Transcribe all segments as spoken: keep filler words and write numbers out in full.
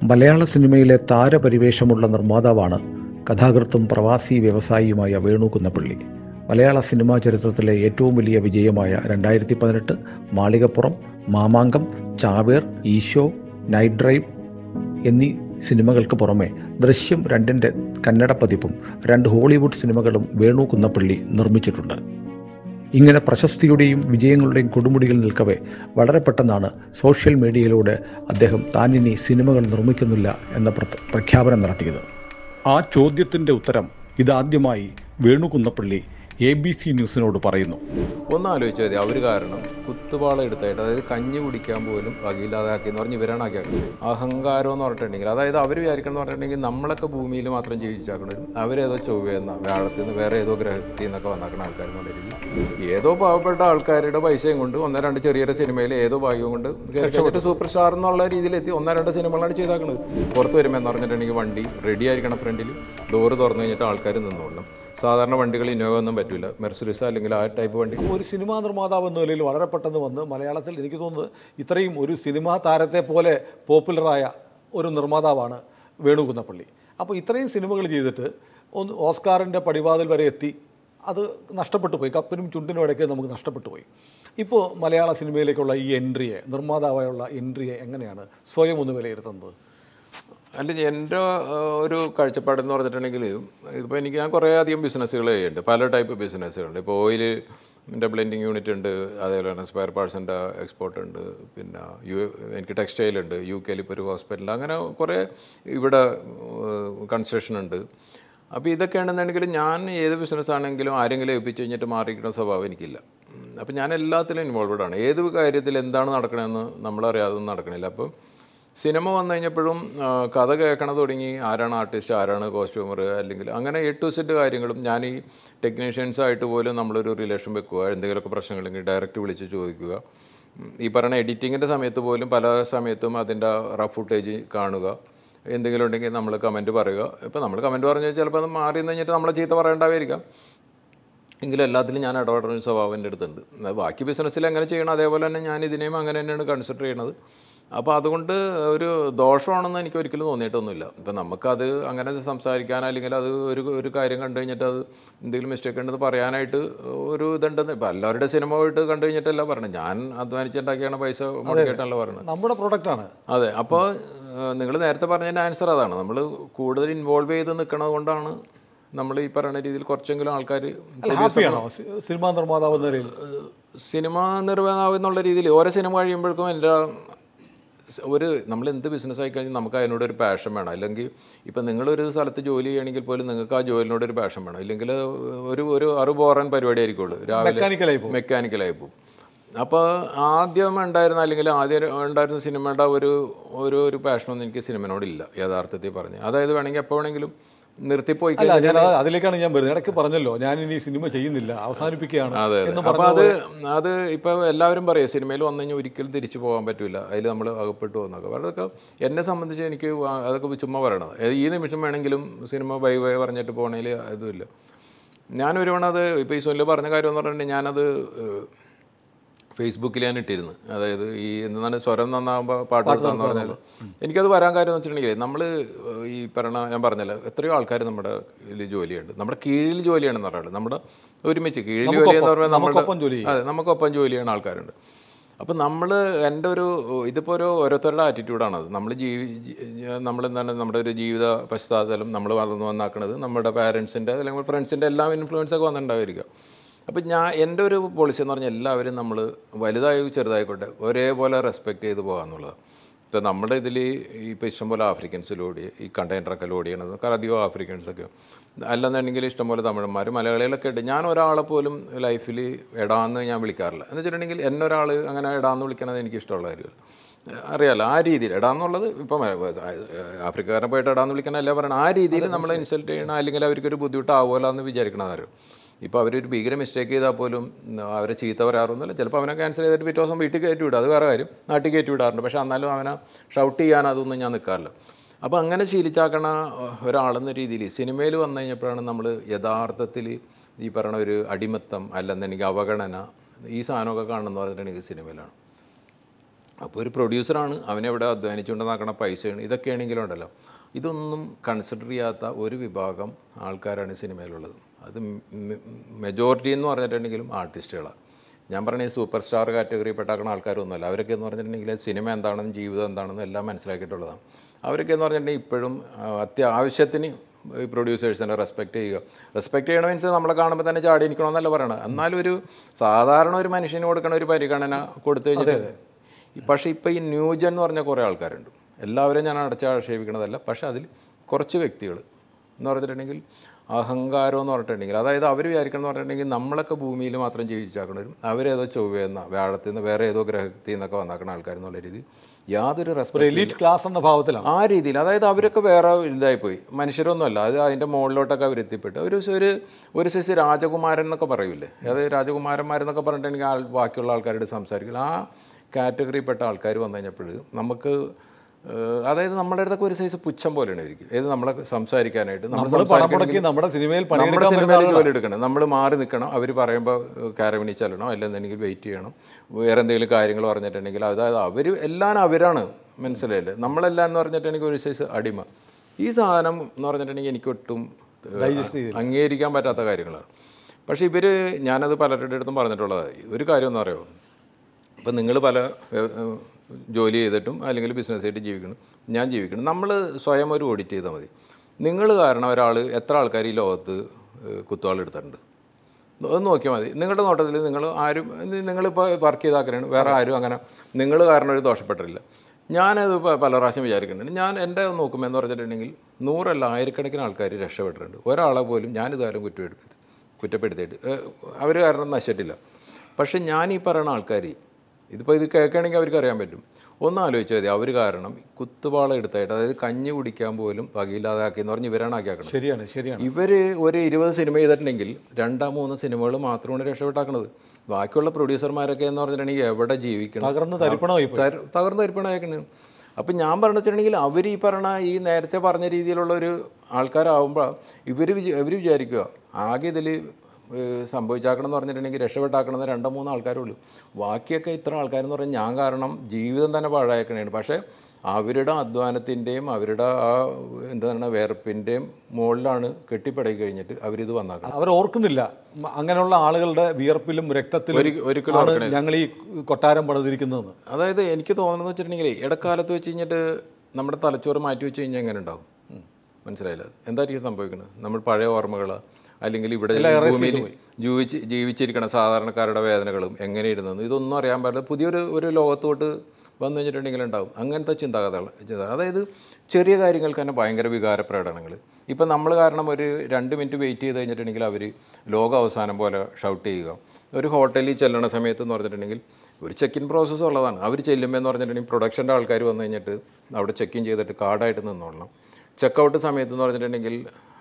മലയാള സിനിമയിലെ താരപരിവേഷമുള്ള നിർമ്മാതാവാണ് കഥാകൃത്തും പ്രവാസി വ്യവസായിയുമായ വേണു കുന്നപ്പള്ളി. മലയാള സിനിമാ ചരിത്രത്തിലെ ഏറ്റവും വലിയ വിജയമായ രണ്ടായിരത്തി പതിനെട്ട്, മാളികപ്പുറം, മാമാങ്കം, ചാവേർ, ഈശോ, നൈറ്റ് ഡ്രൈവ് എന്നീ സിനിമകൾക്ക് പുറമെ ദൃശ്യം രണ്ടിൻ്റെ കന്നഡ പതിപ്പും രണ്ട് ഹോളിവുഡ് സിനിമകളും വേണു കുന്നപ്പള്ളി നിർമ്മിച്ചിട്ടുണ്ട്. ഇങ്ങനെ പ്രശസ്തിയുടെയും വിജയങ്ങളുടെയും കൊടുമുടിയിൽ നിൽക്കവേ വളരെ പെട്ടെന്നാണ് സോഷ്യൽ മീഡിയയിലൂടെ അദ്ദേഹം താനിനി സിനിമകൾ നിർമ്മിക്കുന്നില്ല എന്ന പ്രഖ്യാപനം നടത്തിയത്. ആ ചോദ്യത്തിൻ്റെ ഉത്തരം ഇതാദ്യമായി Venu Kunnappilly A B C ന്യൂസിനോട് പറയുന്നു. ഒന്ന് ആലോചിച്ചാൽ മതി, അവർ കാരണം കുത്തുപാള എടുത്തായിട്ട്, അതായത് കഞ്ഞി കുടിക്കാൻ പോലും വകയില്ലാതാക്കി എന്ന് പറഞ്ഞ് ഇവരാണ് ആക്കിയാക്കുന്നത്. അഹങ്കാരം എന്ന് പറഞ്ഞിട്ടുണ്ടെങ്കിൽ, അതായത് അവർ വിചാരിക്കണം എന്ന് പറഞ്ഞിട്ടുണ്ടെങ്കിൽ നമ്മളൊക്കെ ഭൂമിയിൽ മാത്രം ജീവിച്ചാക്കണം, അവരേതോ ചൊവ്വയെന്ന വ്യാഴത്തിൽ നിന്ന് വേറെ ഏതോ ഗ്രഹത്തിൽ നിന്നൊക്കെ വന്നാക്കുന്ന ആൾക്കാരെന്നുള്ള രീതി ഏതോ പാവപ്പെട്ട ആൾക്കാരുടെ പൈസയും കൊണ്ട് ഒന്നോ രണ്ട് ചെറിയ സിനിമയിൽ ഏതോ ഭാഗ്യം കൊണ്ട് രക്ഷപ്പെട്ട് സൂപ്പർ സ്റ്റാർ എന്നുള്ള രീതിയിലെത്തി ഒന്നോ രണ്ടോ സിനിമകളാണ് ചെയ്താക്കുന്നത്. പുറത്ത് വരുമ്പോൾ എന്ന് പറഞ്ഞിട്ടുണ്ടെങ്കിൽ വണ്ടി റെഡി ആയിരിക്കണം, ഫ്രണ്ടിൽ ഡോറ് തുറന്നു കഴിഞ്ഞിട്ട് ആൾക്കാർ നിന്നുകൊള്ളും. സാധാരണ വണ്ടികൾ ഇന്നോവ ഒന്നും പറ്റില്ല, മെർസിഡീസ് അല്ലെങ്കിൽ ആ ടൈപ്പ് വണ്ടി. ഒരു സിനിമാ നിർമ്മാതാവ് എന്ന നിലയിൽ വളരെ പെട്ടെന്ന് വന്ന് മലയാളത്തിൽ എനിക്ക് തോന്നുന്നത് ഇത്രയും ഒരു സിനിമാ താരത്തെ പോലെ പോപ്പുലറായ ഒരു നിർമ്മാതാവാണ് വേണു കുന്നപ്പള്ളി. അപ്പോൾ ഇത്രയും സിനിമകൾ ചെയ്തിട്ട് ഒന്ന് ഓസ്കാറിൻ്റെ പടിവാതിൽ വരെ എത്തി, അത് നഷ്ടപ്പെട്ടു പോയി. കപ്പിനും ചുണ്ടിനും ഇടയ്ക്ക് നമുക്ക് നഷ്ടപ്പെട്ടു പോയി. ഇപ്പോൾ മലയാള സിനിമയിലേക്കുള്ള ഈ എൻട്രിയെ, നിർമ്മാതാവായുള്ള എൻട്രിയെ എങ്ങനെയാണ് സ്വയം ഒന്ന് വിലയിരുത്തുന്നത്? അല്ല, എൻ്റെ ഒരു കാഴ്ചപ്പാടെന്ന് പറഞ്ഞിട്ടുണ്ടെങ്കിൽ ഇപ്പോൾ എനിക്ക് ഞാൻ കുറേ അധികം ബിസിനസ്സുകൾ ചെയ്യുന്നുണ്ട്, പല ടൈപ്പ് ബിസിനസ്സുകളുണ്ട്. ഇപ്പോൾ ഓയിലിൻ്റെ ബ്ലെൻഡിങ് യൂണിറ്റ് ഉണ്ട്, അതേപോലെ തന്നെ സ്പെയർ പാർട്സിൻ്റെ എക്സ്പോർട്ട് ഉണ്ട്, പിന്നെ യു എനിക്ക് ടെക്സ്റ്റൈൽ ഉണ്ട്, യു കെയിൽ ഇപ്പോൾ ഒരു ഹോസ്പിറ്റൽ, അങ്ങനെ കുറേ ഇവിടെ കൺസ്ട്രക്ഷൻ ഉണ്ട്. അപ്പോൾ ഇതൊക്കെയാണെന്നുണ്ടെങ്കിൽ ഞാൻ ഏത് ബിസിനസ്സാണെങ്കിലും ആരെങ്കിലും ഏൽപ്പിച്ച് കഴിഞ്ഞിട്ട് മാറിയിരിക്കുന്ന സ്വഭാവം എനിക്കില്ല. അപ്പോൾ ഞാൻ എല്ലാത്തിലും ഇൻവോൾവഡ് ആണ്. ഏത് കാര്യത്തിൽ എന്താണ് നടക്കണമെന്ന് നമ്മളറിയാതെ നടക്കണില്ല. അപ്പം സിനിമ വന്നു കഴിഞ്ഞപ്പോഴും കഥ കേൾക്കണം തുടങ്ങി, ആരാണ് ആർട്ടിസ്റ്റ്, ആരാണ് കോസ്റ്റ്യൂമർ, അല്ലെങ്കിൽ അങ്ങനെ എ ടു സെറ്റ് കാര്യങ്ങളും ഞാൻ ഈ ടെക്നീഷ്യൻസായിട്ട് പോലും നമ്മളൊരു റിലേഷൻ വെക്കുക, എന്തെങ്കിലുമൊക്കെ പ്രശ്നങ്ങളുണ്ടെങ്കിൽ ഡയറക്റ്റ് വിളിച്ച് ചോദിക്കുക. ഈ പറയുന്ന എഡിറ്റിങ്ങിൻ്റെ സമയത്ത് പോലും പല സമയത്തും അതിൻ്റെ റഫ് ഫുട്ടേജ് കാണുക, എന്തെങ്കിലും ഉണ്ടെങ്കിൽ നമ്മൾ കമൻറ്റ് പറയുക. ഇപ്പോൾ നമ്മൾ കമൻറ്റ് പറഞ്ഞാൽ ചിലപ്പോൾ അത് മാറി കഴിഞ്ഞിട്ട് നമ്മളെ ചീത്ത പറയേണ്ടായിരിക്കാം, എങ്കിലും എല്ലാത്തിലും ഞാൻ ഇടപെടുന്ന സ്വഭാവം എൻ്റെ അടുത്തുണ്ട്. ബാക്കി ബിസിനസ്സിൽ എങ്ങനെ ചെയ്യണം അതേപോലെ തന്നെ ഞാൻ ഇതിനെയും അങ്ങനെ തന്നെയാണ് കൺസിഡർ ചെയ്യണത്. അപ്പോൾ അതുകൊണ്ട് ഒരു ദോഷമാണെന്ന് എനിക്ക് ഒരിക്കലും തോന്നിയിട്ടൊന്നുമില്ല. ഇപ്പം നമുക്കത് അങ്ങനെ സംസാരിക്കാൻ, അല്ലെങ്കിൽ അത് ഒരു ഒരു കാര്യം കണ്ടു കഴിഞ്ഞിട്ട് അത് എന്തെങ്കിലും മിസ്റ്റേക്ക് ഉണ്ടെന്ന് പറയാനായിട്ട് ഒരു ഇതുണ്ടെന്ന്. ഇപ്പം എല്ലാവരുടെ സിനിമ പോയിട്ട് കണ്ടു കഴിഞ്ഞിട്ടല്ല പറഞ്ഞത്, ഞാൻ അധ്വാനിച്ചുണ്ടാക്കിയാണ് പൈസ മുടക്കിയിട്ടല്ല പറഞ്ഞത്, നമ്മുടെ പ്രൊഡക്റ്റാണ്. അതെ. അപ്പോൾ നിങ്ങൾ നേരത്തെ പറഞ്ഞതിൻ്റെ ആൻസർ അതാണ്. നമ്മൾ കൂടുതൽ ഇൻവോൾവ് ചെയ്ത് നിൽക്കണത് കൊണ്ടാണ് നമ്മൾ ഈ പറയുന്ന രീതിയിൽ കുറച്ചെങ്കിലും ആൾക്കാർ സിനിമാ നിർമ്മാതാവ് എന്ന രീതിയിൽ സിനിമാ നിർമ്മാതാവ് എന്നുള്ള രീതിയിൽ ഓരോ സിനിമ കഴിയുമ്പോഴേക്കും എൻ്റെ ഒരു നമ്മൾ എന്ത് ബിസിനസ് ആയി കഴിഞ്ഞാൽ നമുക്ക് അതിനോട് ഒരു പാഷൻ വേണം. അല്ലെങ്കിൽ ഇപ്പം നിങ്ങളൊരു സ്ഥലത്ത് ജോലി ചെയ്യണമെങ്കിൽ പോലും നിങ്ങൾക്ക് ആ ജോലിനോട് ഒരു പാഷൻ വേണം, ഇല്ലെങ്കിൽ ഒരു ഒരു അറു ബോറൻ പരിപാടി ആയിരിക്കുള്ളൂ, രാവിലെ മെക്കാനിക്കലായി പോകും. അപ്പോൾ ആദ്യം ഉണ്ടായിരുന്ന, അല്ലെങ്കിൽ ആദ്യം ഉണ്ടായിരുന്ന സിനിമയുടെ ഒരു ഒരു ഒരു പാഷനൊന്നും എനിക്ക് സിനിമയോടില്ല യഥാർത്ഥത്തിൽ പറഞ്ഞ്. അതായത് വേണമെങ്കിൽ എപ്പോൾ വേണമെങ്കിലും നിർത്തിപ്പോയി. ഞാൻ അതിലേക്കാണ് ഞാൻ വരുന്നത്. ഇടയ്ക്ക് പറഞ്ഞല്ലോ ഞാൻ ഇനി സിനിമ ചെയ്യുന്നില്ല, അവസാനിപ്പിക്കുകയാണ്. അതെ. അപ്പോൾ അത് അത് ഇപ്പോൾ എല്ലാവരും പറയും സിനിമയിൽ വന്നു കഴിഞ്ഞാൽ ഒരിക്കലും തിരിച്ചു പോകാൻ പറ്റില്ല, അതിൽ നമ്മൾ അകപ്പെട്ടു പോകുന്നൊക്കെ. അതൊക്കെ എന്നെ സംബന്ധിച്ച് എനിക്ക് അതൊക്കെ ചുമ്മാ പറയണത്. ഈ നിമിഷം വേണമെങ്കിലും സിനിമ ബൈ ബൈ പറഞ്ഞിട്ട് പോകണേൽ അതുമില്ല. ഞാനൊരുവണത് ഇപ്പോൾ ഈ സൊല്ല് പറഞ്ഞ കാര്യം എന്ന് പറഞ്ഞിട്ടുണ്ടെങ്കിൽ ഞാനത് ഫേസ്ബുക്കിൽ ഞാൻ ഇട്ടിരുന്നു. അതായത് ഈ എന്താണ് സ്വരം നന്നാകുമ്പോൾ പാട്ട് കൊടുത്താന്ന് പറഞ്ഞാൽ എനിക്കത് വരാൻ കാര്യം എന്ന് വെച്ചിട്ടുണ്ടെങ്കിൽ നമ്മൾ ഈ പറഞ്ഞ ഞാൻ പറഞ്ഞല്ലോ എത്രയോ ആൾക്കാർ നമ്മുടെ ഇതിൽ ജോലിയുണ്ട്, നമ്മുടെ കീഴിൽ ജോലിയാണെന്ന് പറയുന്നത്, നമ്മുടെ ഒരുമിച്ച് കീഴിൽ ജോലി എന്ന് പറഞ്ഞാൽ നമ്മുടെ അതെ നമുക്കൊപ്പം ജോലി ചെയ്യുന്ന ആൾക്കാരുണ്ട്. അപ്പം നമ്മൾ എൻ്റെ ഒരു ഇതിപ്പോൾ ഒരു ഓരോരുത്തരുടെ ആറ്റിറ്റ്യൂഡാണത്. നമ്മൾ ജീവി നമ്മളെന്താണ് നമ്മുടെ ഒരു ജീവിത പശ്ചാത്തലം, നമ്മൾ വളർന്നു വന്നാക്കണത്, നമ്മുടെ പാരൻസിൻ്റെ അല്ലെങ്കിൽ ഫ്രണ്ട്സിൻ്റെ എല്ലാം ഇൻഫ്ലുവൻസൊക്കെ വന്നിട്ടുണ്ടായിരിക്കുക. അപ്പം ഞാൻ എൻ്റെ ഒരു പോളിസി എന്ന് പറഞ്ഞാൽ എല്ലാവരും നമ്മൾ വലുതായി ചെറുതായിക്കോട്ടെ ഒരേപോലെ റെസ്പെക്റ്റ് ചെയ്ത് പോകാമെന്നുള്ളതാണ്. ഇപ്പോൾ നമ്മുടെ ഇതിൽ ഇപ്പോൾ ഇഷ്ടംപോലെ ആഫ്രിക്കൻസ് ലോഡ് ചെയ്യും, ഈ കണ്ടെയ്നറൊക്കെ ലോഡ് ചെയ്യണത് അധികം ആഫ്രിക്കൻസൊക്കെ, അല്ലെന്നുണ്ടെങ്കിൽ ഇഷ്ടംപോലെ തമിഴന്മാർ, മലയാളികളൊക്കെ ഉണ്ട്. ഞാൻ ഒരാളെ പോലും ലൈഫിൽ എടാന്ന് ഞാൻ വിളിക്കാറില്ല. എന്ന് വെച്ചിട്ടുണ്ടെങ്കിൽ എന്നെ ഒരാൾ അങ്ങനെ എടാന്ന് വിളിക്കണത് എനിക്ക് ഇഷ്ടമുള്ള കാര്യമല്ല. അറിയാമല്ലോ ആ രീതിയിൽ എടാന്നുള്ളത്. ഇപ്പം ആഫ്രിക്കക്കാരനെ പോയിട്ട് എടാന്ന് വിളിക്കണമല്ല പറയണം, ആ രീതിയിൽ നമ്മളെ ഇൻസൾട്ട് ചെയ്യണം, അല്ലെങ്കിൽ അവർക്കൊരു ബുദ്ധിമുട്ടാവുമല്ലോ എന്ന് വിചാരിക്കണതാരും. ഇപ്പോൾ അവരൊരു ഭീകര മിസ്റ്റേക്ക് ചെയ്താൽ പോലും അവരെ ചീത്ത വരാറൊന്നുമില്ല. ചിലപ്പോൾ അവനെ ക്യാൻസൽ ചെയ്തിട്ട് പിറ്റേ ദിവസം വീട്ടിൽ കയറ്റി വിടും, അത് വേറെ കാര്യം, നാട്ടിൽ കയറ്റി വിടാറുണ്ട്. പക്ഷേ എന്നാലും അവനെ ഷൗട്ട് ചെയ്യാൻ അതൊന്നും ഞാൻ നിൽക്കാറില്ല. അപ്പോൾ അങ്ങനെ ശീലിച്ചാക്കണ ഒരാളെന്ന രീതിയിൽ സിനിമയിൽ വന്നു കഴിഞ്ഞപ്പോഴാണ് നമ്മൾ യഥാർത്ഥത്തിൽ ഈ പറയണ ഒരു അടിമത്തം അല്ലെന്നുണ്ടെങ്കിൽ അവഗണന ഈ സാധനമൊക്കെ കാണുന്നത് പറഞ്ഞിട്ടുണ്ടെങ്കിൽ സിനിമയിലാണ്. അപ്പോൾ ഒരു പ്രൊഡ്യൂസറാണ്, അവനെവിടെ അധ്വാനിച്ചുകൊണ്ടുണ്ടാക്കണ പൈസയാണ്. ഇതൊക്കെയാണെങ്കിലും ഉണ്ടല്ലോ, ഇതൊന്നും കൺസിഡർ ചെയ്യാത്ത ഒരു വിഭാഗം ആൾക്കാരാണ് സിനിമയിലുള്ളത്. അത് മെജോറിറ്റി എന്ന് പറഞ്ഞിട്ടുണ്ടെങ്കിലും ആർട്ടിസ്റ്റുകളാണ്. ഞാൻ പറഞ്ഞ ഈ സൂപ്പർ സ്റ്റാർ കാറ്റഗറി പെട്ടാക്കുന്ന ആൾക്കാരൊന്നുമല്ല. അവരൊക്കെ എന്ന് പറഞ്ഞിട്ടുണ്ടെങ്കിൽ സിനിമ എന്താണെന്നും ജീവിതം എന്താണെന്നും എല്ലാം മനസ്സിലാക്കിയിട്ടുള്ളതാണ്. അവരൊക്കെ എന്ന് പറഞ്ഞിട്ടുണ്ടെങ്കിൽ ഇപ്പോഴും അത്യാവശ്യത്തിന് ഈ പ്രൊഡ്യൂസേഴ്സിനെ റെസ്പെക്റ്റ് ചെയ്യുക. റെസ്പെക്റ്റ് ചെയ്യണ മീൻസ് നമ്മളെ കാണുമ്പോൾ തന്നെ ചാടി നിൽക്കണമെന്നല്ല പറയണം. എന്നാലും ഒരു സാധാരണ ഒരു മനുഷ്യന് കൊടുക്കണ ഒരു പരിഗണന കൊടുത്തു കഴിഞ്ഞാൽ. പക്ഷേ ഇപ്പോൾ ഈ ന്യൂജൻ എന്ന് പറഞ്ഞ കുറേ ആൾക്കാരുണ്ട്. എല്ലാവരും ഞാൻ അടച്ചാക്ഷേപിക്കണതല്ല, പക്ഷേ അതിൽ കുറച്ച് വ്യക്തികൾ എന്ന് പറഞ്ഞിട്ടുണ്ടെങ്കിൽ അഹങ്കാരം എന്ന് പറഞ്ഞിട്ടുണ്ടെങ്കിൽ, അതായത് അവർ വിചാരിക്കണം എന്ന് പറഞ്ഞിട്ടുണ്ടെങ്കിൽ നമ്മളൊക്കെ ഭൂമിയിൽ മാത്രം ജീവിച്ചാക്കണവരും അവരേതോ ചൊവ്വയെന്ന വ്യാഴത്തിൽ നിന്ന് വേറെ ഏതോ ഗ്രഹത്തിൽ നിന്നൊക്കെ വന്നാക്കുന്ന ആൾക്കാരെന്നുള്ള രീതിയിൽ യാതൊരു റെസ്പെക്ട്, എലീറ്റ് ക്ലാസ് എന്ന ഭാവത്തിലാണ് ആ രീതിയിൽ. അതായത് അവരൊക്കെ വേറെ ഇതായിപ്പോയി, മനുഷ്യരൊന്നുമല്ല. അത് അതിൻ്റെ മുകളിലോട്ടൊക്കെ അവർ എത്തിപ്പെട്ട് ഒരു ഒരു ഒരു സൈസ് രാജകുമാരൻ എന്നൊക്കെ പറയൂലേ, അതായത് രാജകുമാരന്മാരെന്നൊക്കെ പറഞ്ഞിട്ടുണ്ടെങ്കിൽ ആൾ ബാക്കിയുള്ള ആൾക്കാരോട് സംസാരിക്കില്ല. ആ കാറ്റഗറിയിൽപ്പെട്ട ആൾക്കാർ വന്നു കഴിഞ്ഞപ്പോൾ നമുക്ക്, അതായത് നമ്മുടെ അടുത്തൊക്കെ ഒരു സൈസ് പുച്ഛം പോലെയാണ് ഇരിക്കും. ഏത് നമ്മളെ സംസാരിക്കാനായിട്ട് നമ്മുടെ സിനിമയിൽ ജോലി എടുക്കണം, നമ്മൾ മാറി നിൽക്കണം. അവർ പറയുമ്പോൾ കാരവണി ചെല്ലണം, അല്ലെന്നുണ്ടെങ്കിൽ വെയിറ്റ് ചെയ്യണം. വേറെ എന്തെങ്കിലും കാര്യങ്ങൾ പറഞ്ഞിട്ടുണ്ടെങ്കിൽ അതായത് അവർ എല്ലാം അവരാണ്, മനസ്സിലായില്ലേ? നമ്മളെല്ലാം എന്ന് പറഞ്ഞിട്ടുണ്ടെങ്കിൽ ഒരു സൈസ് അടിമ. ഈ സാധനം എന്ന് പറഞ്ഞിട്ടുണ്ടെങ്കിൽ എനിക്കൊട്ടും അംഗീകരിക്കാൻ പറ്റാത്ത കാര്യങ്ങളാണ്. പക്ഷേ ഇവർ, ഞാനത് പലരുടെ അടുത്തും പറഞ്ഞിട്ടുള്ളതാണ്. ഒരു കാര്യം എന്ന് പറയുമോ, ഇപ്പം നിങ്ങൾ പല ജോലി ചെയ്തിട്ടും അല്ലെങ്കിൽ ബിസിനസ് ആയിട്ട് ജീവിക്കണം, ഞാൻ ജീവിക്കണം. നമ്മൾ സ്വയം ഒരു ഓഡിറ്റ് ചെയ്താൽ മതി. നിങ്ങൾ കാരണം ഒരാൾ എത്ര ആൾക്കാർ ഈ ലോകത്ത് കുത്തുവാളെടുത്തിട്ടുണ്ട് ഒന്ന് നോക്കിയാൽ മതി. നിങ്ങളുടെ നോട്ടത്തിൽ നിങ്ങൾ ആരും, നിങ്ങളിപ്പോൾ വർക്ക് ചെയ്താക്കാനാണ്, വേറെ ആരും അങ്ങനെ നിങ്ങൾ കാരണം ഒരു ദോഷപ്പെട്ടിട്ടില്ല. ഞാനത് പല പ്രാവശ്യം വിചാരിക്കുന്നുണ്ട്. ഞാൻ എൻ്റെ നോക്കുമ്പോൾ എന്ന് പറഞ്ഞിട്ടുണ്ടെങ്കിൽ നൂറല്ല ആയിരക്കണക്കിന് ആൾക്കാർ രക്ഷപ്പെട്ടിട്ടുണ്ട്. ഒരാളെ പോലും ഞാനിതാരും കുറ്റപ്പെടുത്തി കുറ്റപ്പെടുത്തിയിട്ട് അവർ കാരണം നശിച്ചിട്ടില്ല. പക്ഷെ ഞാൻ ഈ പറയുന്ന ആൾക്കാർ, ഇതിപ്പോൾ ഇത് കേൾക്കുകയാണെങ്കിൽ അവർക്ക് അറിയാൻ പറ്റും. ഒന്ന് ആലോചിച്ചാൽ മതി, അവർ കാരണം കുത്തുപാള എടുത്തായിട്ട്, അതായത് കഞ്ഞി കുടിക്കാൻ പോലും വകയില്ലാതാക്കി എന്ന് പറഞ്ഞ് ഇവരാണ് ആക്കിയാക്കണം. ശരിയാണ് ശരിയാണ് ഇവർ ഒരു ഇരുപത് സിനിമ ചെയ്തിട്ടുണ്ടെങ്കിൽ രണ്ടോ മൂന്ന് സിനിമകൾ മാത്രമാണ് രക്ഷപ്പെട്ടാക്കുന്നത്. ബാക്കിയുള്ള പ്രൊഡ്യൂസർമാരൊക്കെ എന്ന് പറഞ്ഞിട്ടുണ്ടെങ്കിൽ എവിടെ ജീവിക്കണം, തകർന്ന് തരിപ്പണമായി തകർന്ന് തരിപ്പണമാക്കണം. അപ്പം ഞാൻ പറഞ്ഞു വെച്ചിട്ടുണ്ടെങ്കിൽ അവർ ഈ പറഞ്ഞ ഈ നേരത്തെ പറഞ്ഞ രീതിയിലുള്ള ഒരു ആൾക്കാരാകുമ്പോൾ ഇവർ ഇവർ വിചാരിക്കുക ആകെ ഇതിൽ സംഭവിച്ചാക്കണം എന്ന് പറഞ്ഞിട്ടുണ്ടെങ്കിൽ രക്ഷപ്പെട്ടാക്കണമെന്ന് രണ്ടോ മൂന്നോ ആൾക്കാരുള്ളൂ. ബാക്കിയൊക്കെ ഇത്ര ആൾക്കാരെന്ന് പറഞ്ഞാൽ ഞാൻ കാരണം ജീവിതം തന്നെ പാഴാക്കണേണ്. പക്ഷേ അവരുടെ അധ്വാനത്തിൻ്റെയും അവരുടെ ആ എന്താണ് വേർപ്പിൻ്റെയും മുകളിലാണ് കെട്ടിപ്പടയി കഴിഞ്ഞിട്ട് അവരിത് വന്നാക്കണം. അവർ ഓർക്കുന്നില്ല അങ്ങനെയുള്ള ആളുകളുടെ വിയർപ്പിലും രക്തത്തിലും ഒരിക്കലും ഞങ്ങൾ ഈ കൊട്ടാരം പണിതിരിക്കുന്നതെന്ന്. അതായത് എനിക്ക് തോന്നുന്നത് വെച്ചിട്ടുണ്ടെങ്കിൽ ഇടക്കാലത്ത് വെച്ച് കഴിഞ്ഞിട്ട് നമ്മുടെ തലച്ചോറ് മാറ്റി വെച്ച് കഴിഞ്ഞാൽ എങ്ങനെ ഉണ്ടാവും മനസ്സിലായില്ല. എന്തായിരിക്കും സംഭവിക്കുന്നത്? നമ്മൾ പഴയ ഓർമ്മകൾ അല്ലെങ്കിൽ ഇവിടെ ഭൂമിയിൽ ജീവിച്ച് ജീവിച്ചിരിക്കണം സാധാരണക്കാരുടെ വേദനകളും എങ്ങനെ ഇരുന്നു ഇതൊന്നും അറിയാൻ പാടില്ല. പുതിയൊരു ഒരു ലോകത്തോട്ട് വന്നു കഴിഞ്ഞിട്ടുണ്ടെങ്കിൽ ഉണ്ടാവും അങ്ങനത്തെ ചിന്താഗതികൾ. അതായത് ചെറിയ കാര്യങ്ങൾക്ക് തന്നെ ഭയങ്കര വികാര പ്രകടനങ്ങൾ. ഇപ്പം നമ്മൾ കാരണം ഒരു രണ്ട് മിനിറ്റ് വെയിറ്റ് ചെയ്ത് കഴിഞ്ഞിട്ടുണ്ടെങ്കിൽ അവർ ലോക അവസാനം പോലെ ഷൗട്ട് ചെയ്യുക. ഒരു ഹോട്ടലിൽ ചെല്ലണ സമയത്ത് എന്ന് പറഞ്ഞിട്ടുണ്ടെങ്കിൽ ഒരു ചെക്കിൻ പ്രോസസ്സ് ഉള്ളതാണ്. അവർ ചെല്ലുമ്പോൾ എന്ന് പറഞ്ഞിട്ടുണ്ടെങ്കിൽ പ്രൊഡക്ഷൻ്റെ ആൾക്കാർ വന്നു കഴിഞ്ഞിട്ട് അവിടെ ചെക്കിൻ ചെയ്തിട്ട് കാർഡായിട്ട് നിന്നോളണം. ചെക്കൗട്ട് സമയത്ത് എന്ന് പറഞ്ഞിട്ടുണ്ടെങ്കിൽ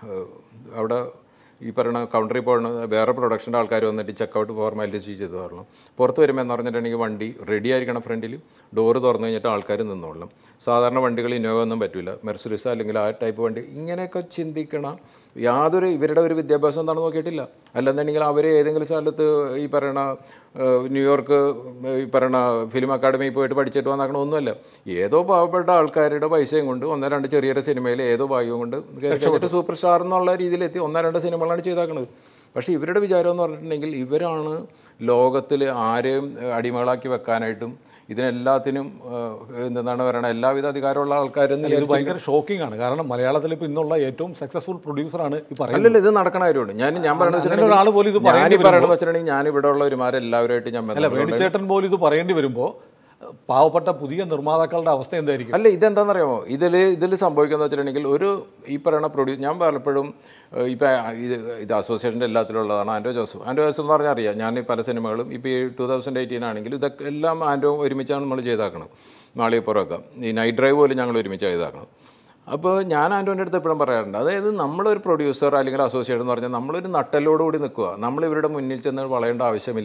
അവിടെ ഈ പറയുന്ന കൗണ്ടറിൽ പോകണ വേറെ പ്രൊഡക്ഷൻ്റെ ആൾക്കാർ വന്നിട്ട് ചെക്കൗട്ട് ഫോർമാലിറ്റീസ് ചെയ്ത് തരണം. പുറത്ത് വരുമ്പോൾ എന്ന് പറഞ്ഞിട്ടുണ്ടെങ്കിൽ വണ്ടി റെഡി ആയിരിക്കണം, ഫ്രണ്ടിൽ ഡോറ് തുറന്നു കഴിഞ്ഞിട്ട് ആൾക്കാർ നിന്നോളണം. സാധാരണ വണ്ടികൾ ഇന്നോവ ഒന്നും പറ്റില്ല, മെർസിഡീസ് അല്ലെങ്കിൽ ആ ടൈപ്പ് വണ്ടി. ഇങ്ങനെയൊക്കെ ചിന്തിക്കണം. യാതൊരു ഇവരുടെ ഒരു വിദ്യാഭ്യാസം എന്താണെന്ന് നോക്കിയിട്ടില്ല. അല്ലെന്നുണ്ടെങ്കിൽ അവർ ഏതെങ്കിലും സ്ഥലത്ത് ഈ പറയണ ന്യൂയോർക്ക് ഈ പറയണ ഫിലിം അക്കാഡമിയിൽ പോയിട്ട് പഠിച്ചിട്ട് വന്നാക്കണ ഒന്നുമല്ല. ഏതോ പാവപ്പെട്ട ആൾക്കാരുടെ പൈസയും കൊണ്ട് ഒന്നോ രണ്ട് ചെറിയൊരു സിനിമയിൽ ഏതോ ഭാഗ്യം കൊണ്ട് കയറിയിട്ട് സൂപ്പർ സ്റ്റാർ എന്നുള്ള രീതിയിലെത്തി ഒന്നോ രണ്ടോ സിനിമകളാണ് ചെയ്താക്കുന്നത്. പക്ഷേ ഇവരുടെ വിചാരം എന്ന് പറഞ്ഞിട്ടുണ്ടെങ്കിൽ ഇവരാണ് ലോകത്തിൽ ആരെയും അടിമകളാക്കി വെക്കാനായിട്ടും ഇതിനെല്ലാത്തിനും എന്താണ് പറയണ എല്ലാവിധ അധികാരമുള്ള ആൾക്കാരെന്ന്. ഇത് ഭയങ്കര ഷോക്കിംഗ് ആണ്. കാരണം മലയാളത്തിൽ ഇപ്പോൾ ഇന്നുള്ള ഏറ്റവും സക്സസ്ഫുൾ പ്രൊഡ്യൂസറാണ് ഈ പറയുന്നത്. അല്ലല്ല, ഇത് നടക്കണ കാര്യമാണ്. ഞാൻ ഞാൻ പറയുന്നത് ഒരാൾ പോലും ഇത് പറയണമെന്ന് വെച്ചിട്ടുണ്ടെങ്കിൽ ഞാൻ ഇവിടെ ഉള്ള ഒരുമാരെ എല്ലാവരുമായിട്ട് ഞാൻ അല്ല വേണിച്ചേട്ടൻ പോലും ഇത് പറയേണ്ടി വരുമ്പോൾ പാവപ്പെട്ട പുതിയ നിർമ്മാതാക്കളുടെ അവസ്ഥ എന്തായിരിക്കും? അല്ല, ഇതെന്താണെന്നറിയാമോ? ഇതിൽ ഇതിൽ സംഭവിക്കുന്നത് വെച്ചിട്ടുണ്ടെങ്കിൽ ഒരു ഈ പറയുന്ന പ്രൊഡ്യൂസ് ഞാൻ പലപ്പോഴും ഇപ്പം ഇത് ഇത് അസോസിയേഷൻ്റെ എല്ലാത്തിലുള്ളതാണ്. ആൻഡ്രോ ജോസഫ് ആൻഡ്രോ ജോസഫ് എന്ന് പറഞ്ഞാൽ അറിയാം. ഞാൻ ഈ പല സിനിമകളും ഇപ്പോൾ ഈ ടൂ തൗസൻഡ് എയ്റ്റീൻ ആണെങ്കിൽ ഇതൊക്കെ എല്ലാം ആൻഡ്രോ ഒരുമിച്ചാണ് നമ്മൾ ചെയ്താക്കണം. മാളികപ്പുറമൊക്കെ ഈ നൈറ്റ് ഡ്രൈവ് പോലും ഞങ്ങൾ ഒരുമിച്ച് ചെയ്താക്കണം. അപ്പോൾ ഞാൻ ആൻഡ്രോൻ്റെ അടുത്ത് എപ്പോഴും പറയാറുണ്ട്, അതായത് നമ്മളൊരു പ്രൊഡ്യൂസർ അല്ലെങ്കിൽ അസോസിയേറ്റ് എന്ന് പറഞ്ഞാൽ നമ്മളൊരു നട്ടലോടുകൂടി നിൽക്കുക. നമ്മൾ ഇവരുടെ മുന്നിൽ ചെന്ന് വളയേണ്ട ആവശ്യമില്ല.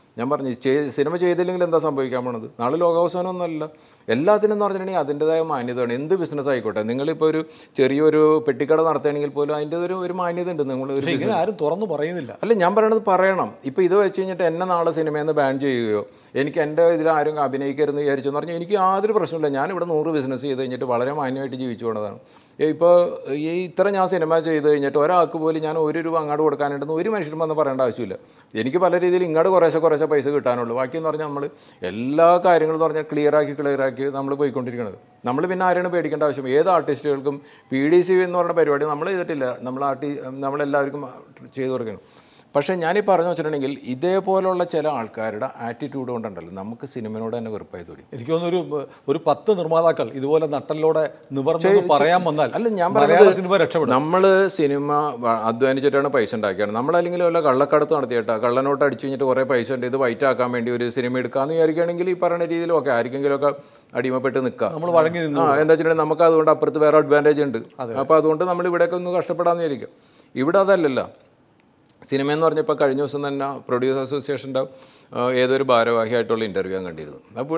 ഞാൻ പറഞ്ഞു സിനിമ ചെയ്തില്ലെങ്കിൽ എന്താ സംഭവിക്കാൻ പോണത്? നാളെ ലോകാവസാനമൊന്നുമല്ല. എല്ലാത്തിനും എന്ന് പറഞ്ഞിട്ടുണ്ടെങ്കിൽ അതിൻ്റെതായ മാന്യതയാണ്. എന്ത് ബിസിനസ് ആയിക്കോട്ടെ, നിങ്ങളിപ്പോൾ ഒരു ചെറിയൊരു പെട്ടിക്കട നടത്തുകയാണെങ്കിൽ പോലും അതിൻ്റെ ഒരു ഒരു മാന്യത ഉണ്ട്. നിങ്ങൾ ഒരു ഇങ്ങനെ ആരും തുറന്നു പറയുന്നില്ല. അല്ല, ഞാൻ പറയണത് പറയണം. ഇപ്പോൾ ഇത് വെച്ച് കഴിഞ്ഞിട്ട് എന്നെ നാളെ സിനിമയിൽ നിന്ന് ബാൻ ചെയ്യുകയോ എനിക്ക് എൻ്റെ ഇതിൽ ആരും അഭിനയിക്കരുതെന്ന് വിചാരിച്ചെന്ന് പറഞ്ഞാൽ എനിക്ക് യാതൊരു പ്രശ്നമില്ല. ഞാനിവിടെ നൂറ് ബിസിനസ് ചെയ്ത് കഴിഞ്ഞിട്ട് വളരെ മാന്യമായിട്ട് ജീവിച്ചു പോണതാണ്. ഇപ്പോൾ ഈ ഇത്ര ഞാൻ സിനിമ ചെയ്ത് കഴിഞ്ഞിട്ട് ഒരാൾക്ക് പോലും ഞാൻ ഒരു രൂപ അങ്ങോട്ട് കൊടുക്കാനുണ്ടെന്ന് ഒരു മനുഷ്യനും വന്ന് പറയേണ്ട ആവശ്യമില്ല. എനിക്ക് പല രീതിയിൽ ഇങ്ങോട്ട് കുറേശ്ശെ കുറേശ്ശെ പൈസ കിട്ടാനുള്ളൂ. ബാക്കിയെന്ന് പറഞ്ഞാൽ നമ്മൾ എല്ലാ കാര്യങ്ങളും എന്ന് പറഞ്ഞാൽ ക്ലിയറാക്കി ക്ലിയറാക്കി നമ്മൾ പോയിക്കൊണ്ടിരിക്കുന്നത്. നമ്മൾ പിന്നെ ആരെയാണ് പേടിക്കേണ്ട ആവശ്യം? ഏത് ആർട്ടിസ്റ്റുകൾക്കും പി ഡി സി എന്ന് പറഞ്ഞ പരിപാടി നമ്മൾ ചെയ്തിട്ടില്ല. നമ്മൾ ആർട്ടി നമ്മളെല്ലാവർക്കും ചെയ്തു കൊടുക്കണം. പക്ഷേ ഞാനീ പറഞ്ഞു വെച്ചിട്ടുണ്ടെങ്കിൽ ഇതേപോലുള്ള ചില ആൾക്കാരുടെ ആറ്റിറ്റ്യൂഡ് കൊണ്ടുണ്ടല്ലോ നമുക്ക് സിനിമയോട് തന്നെ വെറുപ്പായി തോന്നി. എനിക്ക് തോന്നുന്നു ഒരു ഒരു പത്ത് നിർമ്മാതാക്കൾ ഇതുപോലെ നട്ടലിലൂടെ നിവർന്ന് പറയാൻ വന്നാൽ അല്ല, ഞാൻ പറയുന്നത് സിനിമ രക്ഷപ്പെടും. നമ്മൾ സിനിമ അധ്വാനിച്ചിട്ടാണ് പൈസ ഉണ്ടാക്കിയാണ്. നമ്മളല്ലെങ്കിൽ വല്ല കള്ളക്കടത്ത് നടത്തിയിട്ടാ കള്ളനോട്ട് അടിച്ചു കഴിഞ്ഞിട്ട് കുറേ പൈസ ഉണ്ട് ഇത് വൈറ്റ് ആക്കാൻ വേണ്ടി ഒരു സിനിമ എടുക്കാമെന്ന് വിചാരിക്കുകയാണെങ്കിൽ ഈ പറയുന്ന രീതിയിലൊക്കെ ആർക്കെങ്കിലുമൊക്കെ അടിമപ്പെട്ട് നിൽക്കുക. നമ്മൾ വഴങ്ങി നിന്നു. ആ എന്താ വെച്ചിട്ടുണ്ടെങ്കിൽ നമുക്ക് അതുകൊണ്ട് അപ്പുറത്ത് വേറെ അഡ്വാൻറ്റേജ് ഉണ്ട്. അപ്പോൾ അതുകൊണ്ട് നമ്മൾ ഇവിടെയൊക്കെ ഒന്ന് കഷ്ടപ്പെടാമെന്ന് വിചാരിക്കും. ഇവിടെ അതല്ലല്ലോ. സിനിമയെന്ന് പറഞ്ഞപ്പോൾ കഴിഞ്ഞ ദിവസം തന്നെ പ്രൊഡ്യൂസർ അസോസിയേഷൻ്റെ ഏതൊരു ഭാരവാഹിയായിട്ടുള്ള ഇൻ്റർവ്യൂ ഞാൻ കണ്ടിരുന്നു. അപ്പോൾ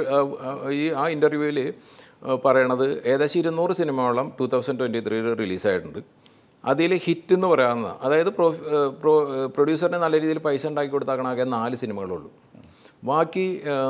ഈ ആ ഇൻ്റർവ്യൂവിൽ പറയണത് ഏകദേശം ഇരുന്നൂറ് സിനിമയോളം ടൂ തൗസൻഡ് ട്വൻറ്റി ത്രീയിൽ റിലീസായിട്ടുണ്ട്. അതിൽ ഹിറ്റ് എന്ന് പറയാവുന്ന അതായത് പ്രോ പ്രോ പ്രൊഡ്യൂസറിന് നല്ല രീതിയിൽ പൈസ ഉണ്ടാക്കി കൊടുത്താക്കണാകെ നാല് സിനിമകളുള്ളൂ. ബാക്കി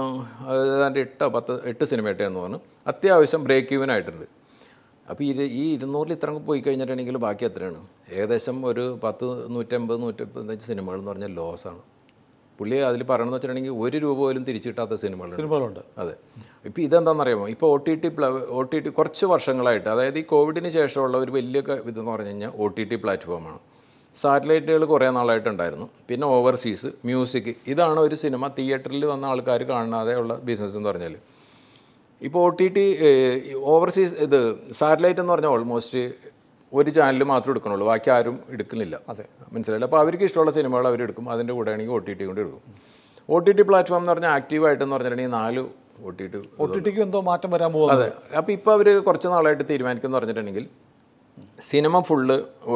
ഏതാണ്ട് എട്ടോ പത്ത് എട്ട് സിനിമയായിട്ടെന്ന് പറഞ്ഞു അത്യാവശ്യം ബ്രേക്ക് ഈവൻ ആയിട്ടുണ്ട്. അപ്പോൾ ഇത് ഈ ഇരുന്നൂറിൽ ഇത്ര പോയി കഴിഞ്ഞിട്ടുണ്ടെങ്കിൽ ബാക്കി എത്രയാണ്? ഏകദേശം ഒരു പത്ത് നൂറ്റമ്പത് നൂറ്റമ്പത്തഞ്ച് സിനിമകൾ എന്ന് പറഞ്ഞാൽ ലോസാണ്. പുള്ളി അതിൽ പറയണമെന്ന് വെച്ചിട്ടുണ്ടെങ്കിൽ ഒരു രൂപ പോലും തിരിച്ചു കിട്ടാത്ത സിനിമകൾ സിനിമകളുണ്ട്. അതെ. ഇപ്പോൾ ഇതെന്താണെന്നറിയാമോ? ഇപ്പോൾ ഒ ടി ടി പ്ല ഒ ടി ടി കുറച്ച് വർഷങ്ങളായിട്ട് അതായത് ഈ കോവിഡിന് ശേഷമുള്ള ഒരു വലിയ ഇതെന്ന് പറഞ്ഞു കഴിഞ്ഞാൽ ഒ ടി ടി പ്ലാറ്റ്ഫോമാണ്. സാറ്റലൈറ്റുകൾ കുറേ നാളായിട്ടുണ്ടായിരുന്നു. പിന്നെ ഓവർസീസ് മ്യൂസിക്, ഇതാണ് ഒരു സിനിമ തിയേറ്ററിൽ വന്ന ആൾക്കാർ കാണാതെയുള്ള ബിസിനസ് എന്ന് പറഞ്ഞാൽ. ഇപ്പോൾ ഒ ടി ടി ഓവർസീസ് ഇത് സാറ്റലൈറ്റ് എന്ന് പറഞ്ഞാൽ ഓൾമോസ്റ്റ് ഒരു ചാനൽ മാത്രമേ എടുക്കണുള്ളൂ, ബാക്കി ആരും എടുക്കുന്നില്ല. അതെ, മനസ്സിലായില്ല. അപ്പോൾ അവർക്ക് ഇഷ്ടമുള്ള സിനിമകൾ അവരെടുക്കും. അതിൻ്റെ കൂടെ ആണെങ്കിൽ ഒ ടി ടി കൊണ്ട് എടുക്കും. ഒ ടി ടി പ്ലാറ്റ്ഫോം എന്ന് പറഞ്ഞാൽ ആക്റ്റീവായിട്ടെന്ന് പറഞ്ഞിട്ടുണ്ടെങ്കിൽ നാല് O T T O T ടിക്ക് എന്തോ മാറ്റം വരാൻ പോകും. അതെ. അപ്പോൾ ഇപ്പോൾ അവർ കുറച്ച് നാളായിട്ട് തീരുമാനിക്കുമെന്ന് പറഞ്ഞിട്ടുണ്ടെങ്കിൽ സിനിമ ഫുള്ള്